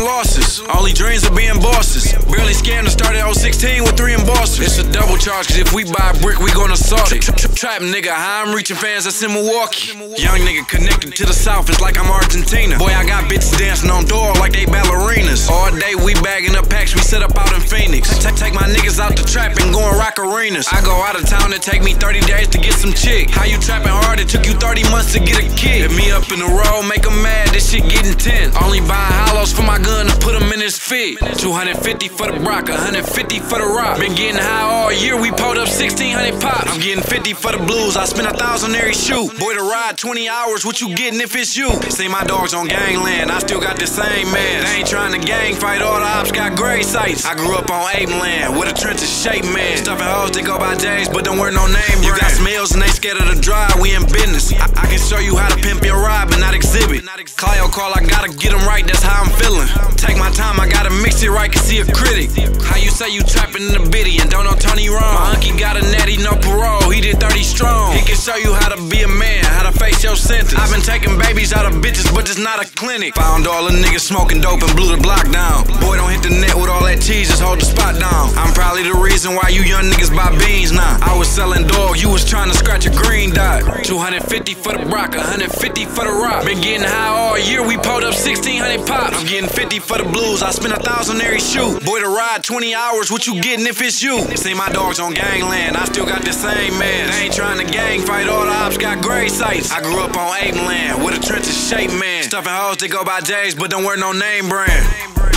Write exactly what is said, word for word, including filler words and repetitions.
losses. Only dreams of being bosses. Barely scammed and started oh sixteen with three embossers. It's a double charge, cause if we buy a brick, we gon' assault it. Trap nigga, how I'm reaching fans that's in Milwaukee. Young nigga connected to the south, it's like I'm Argentina. Boy, I got bitches dancing on door like they ballerinas. All day we bagging up packs, we set up out in Phoenix. Take, take my niggas out the trap and go and rock arenas. I go out of town, it take me thirty days to get some chick. How you trapping hard, it took you thirty months to get a kid. Hit me up in the road, make them mad, this shit getting tense. Only buying hollows for my gun to put them in his feet. two hundred fifty for the Brock, one hundred fifty for the rock. Been getting high all year, we pulled up sixteen hundred pops. I'm getting fifty for the blues, I spent a thousand every shoot. Boy, to ride twenty hours, what you getting if it's you? See my dogs on gangland, I still got the same man. They ain't trying to gang fight, all the ops got grave sites. I grew up on Apeland, with a trench of shape man. Stuffing hoes that go by J's, but don't wear no name brand. You got smells and they scared of the drive, we in business. I, I can show you how to pimp your ride, but not exhibit. Clio call, I gotta get them right, that's how I'm feeling. Take my time, I gotta mix it right, can see a critic. How you say you trapping in the biddy and don't know Tony wrong? My uncle got a natty, no parole, he did thirty strong. He can show you how to be a man, how to face your sentence. I've been taking babies out of bitches, but it's not a clinic. Found all the niggas smoking dope and blew the block down. Boy, don't hit the net with all that cheese, just hold the spot down. I'm probably the reason why you young niggas buy beans now. I was selling dog, you was trying to scratch a green dot. two hundred fifty for the Brock, one hundred fifty for the rock. Been getting high all year, we pulled up sixteen hundred pops. I'm getting fifty for the blues, I spent a thousand every shoot. Boy, to ride twenty hours, what you getting if it's you? See my dogs on gangland, I still got the same man. They ain't trying to gang fight, all the ops got grave sites. I grew up on Apeland, with a trench of shape man. Stuffing hoes that go by J's, but don't wear no name brand.